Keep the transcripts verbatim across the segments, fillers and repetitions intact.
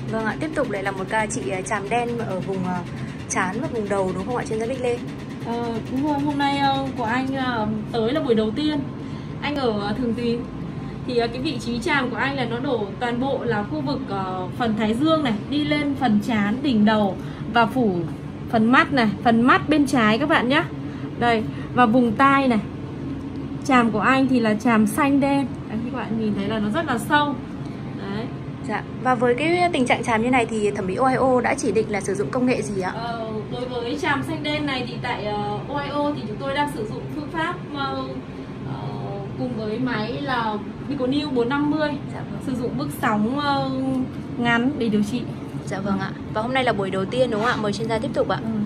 Vâng ạ, tiếp tục lại là một ca chị chàm đen ở vùng trán và vùng đầu đúng không ạ chuyên gia Bích Lê? Ờ, đúng rồi, hôm nay của anh tới là buổi đầu tiên. Anh ở Thường Tín. Thì cái vị trí chàm của anh là nó đổ toàn bộ là khu vực phần thái dương này, đi lên phần trán, đỉnh đầu và phủ phần mắt này, phần mắt bên trái các bạn nhé. Đây, và vùng tai này. Chàm của anh thì là chàm xanh đen. Đấy, các bạn nhìn thấy là nó rất là sâu. Đấy. Dạ. Và với cái tình trạng chàm như này thì thẩm mỹ Ohio đã chỉ định là sử dụng công nghệ gì ạ? Ờ, đối với chàm xanh đen này thì tại uh, Ohio thì chúng tôi đang sử dụng phương pháp uh, uh, cùng với máy là Biconil bốn năm mươi. Dạ, vâng. Sử dụng bước sóng uh, ngắn để điều trị. Dạ vâng ạ. Và hôm nay là buổi đầu tiên đúng không ạ? Mời chuyên gia tiếp tục ạ. Ừ.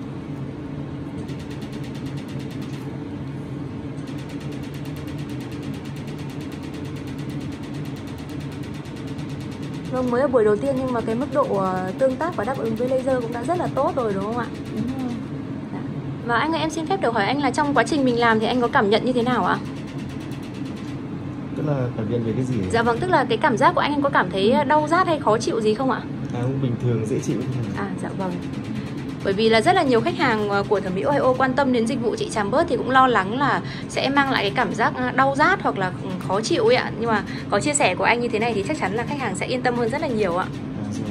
Vâng, mới ở buổi đầu tiên nhưng mà cái mức độ uh, tương tác và đáp ứng với laser cũng đã rất là tốt rồi đúng không ạ? Đúng rồi. Dạ. Và anh ơi, em xin phép được hỏi anh là trong quá trình mình làm thì anh có cảm nhận như thế nào ạ? Tức là cảm nhận về cái gì? Dạ vâng, tức là cái cảm giác của anh, anh có cảm thấy đau rát hay khó chịu gì không ạ? À, cũng bình thường, dễ chịu. À, dạ vâng. Bởi vì là rất là nhiều khách hàng của thẩm mỹ Ohio quan tâm đến dịch vụ trị chàm bớt thì cũng lo lắng là sẽ mang lại cái cảm giác đau rát hoặc là khó chịu ấy ạ. Nhưng mà có chia sẻ của anh như thế này thì chắc chắn là khách hàng sẽ yên tâm hơn rất là nhiều ạ. À, rồi.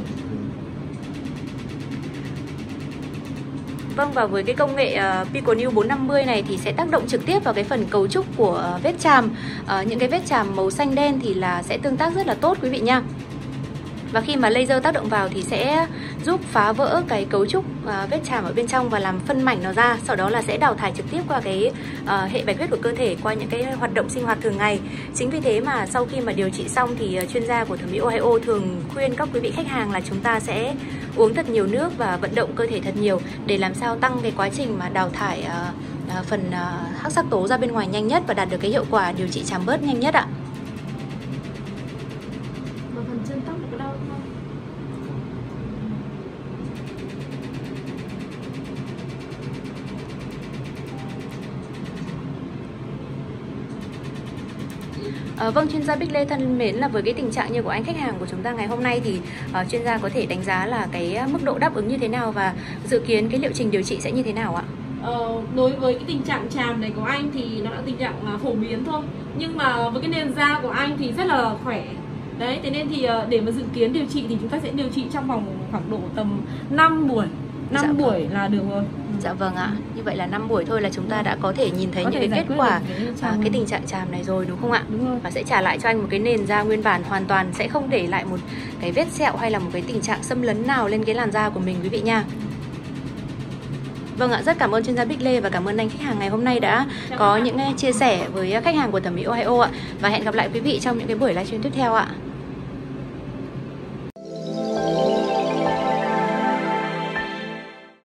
Vâng, và với cái công nghệ uh, Biconil bốn năm mươi này thì sẽ tác động trực tiếp vào cái phần cấu trúc của uh, vết chàm. uh, Những cái vết chàm màu xanh đen thì là sẽ tương tác rất là tốt quý vị nha. Và khi mà laser tác động vào thì sẽ giúp phá vỡ cái cấu trúc uh, vết chàm ở bên trong và làm phân mảnh nó ra. Sau đó là sẽ đào thải trực tiếp qua cái uh, hệ bạch huyết của cơ thể qua những cái hoạt động sinh hoạt thường ngày. Chính vì thế mà sau khi mà điều trị xong thì uh, chuyên gia của thẩm mỹ Ohio thường khuyên các quý vị khách hàng là chúng ta sẽ uống thật nhiều nước và vận động cơ thể thật nhiều để làm sao tăng cái quá trình mà đào thải uh, uh, phần uh, hắc sắc tố ra bên ngoài nhanh nhất và đạt được cái hiệu quả điều trị chàm bớt nhanh nhất ạ. À, vâng, chuyên gia Bích Lê thân mến, là với cái tình trạng như của anh khách hàng của chúng ta ngày hôm nay thì uh, chuyên gia có thể đánh giá là cái mức độ đáp ứng như thế nào và dự kiến cái liệu trình điều trị sẽ như thế nào ạ? Ờ, đối với cái tình trạng chàm này của anh thì nó là tình trạng uh, phổ biến thôi, nhưng mà với cái nền da của anh thì rất là khỏe. Đấy, thế nên thì uh, để mà dự kiến điều trị thì chúng ta sẽ điều trị trong vòng khoảng độ tầm năm buổi. năm dạ buổi vâng. là được rồi. Dạ vâng ạ. Như vậy là năm buổi thôi là chúng ta đã có thể nhìn thấy có những cái kết quả cái, à, cái tình trạng chàm này rồi đúng không ạ? Đúng rồi. Và sẽ trả lại cho anh một cái nền da nguyên bản hoàn toàn, sẽ không để lại một cái vết sẹo hay là một cái tình trạng xâm lấn nào lên cái làn da của mình quý vị nha. Vâng ạ, rất cảm ơn chuyên gia Bích Lê và cảm ơn anh khách hàng ngày hôm nay đã Chào có những chia sẻ với khách hàng của thẩm mỹ Ohio ạ. Và hẹn gặp lại quý vị trong những cái buổi livestream tiếp theo ạ.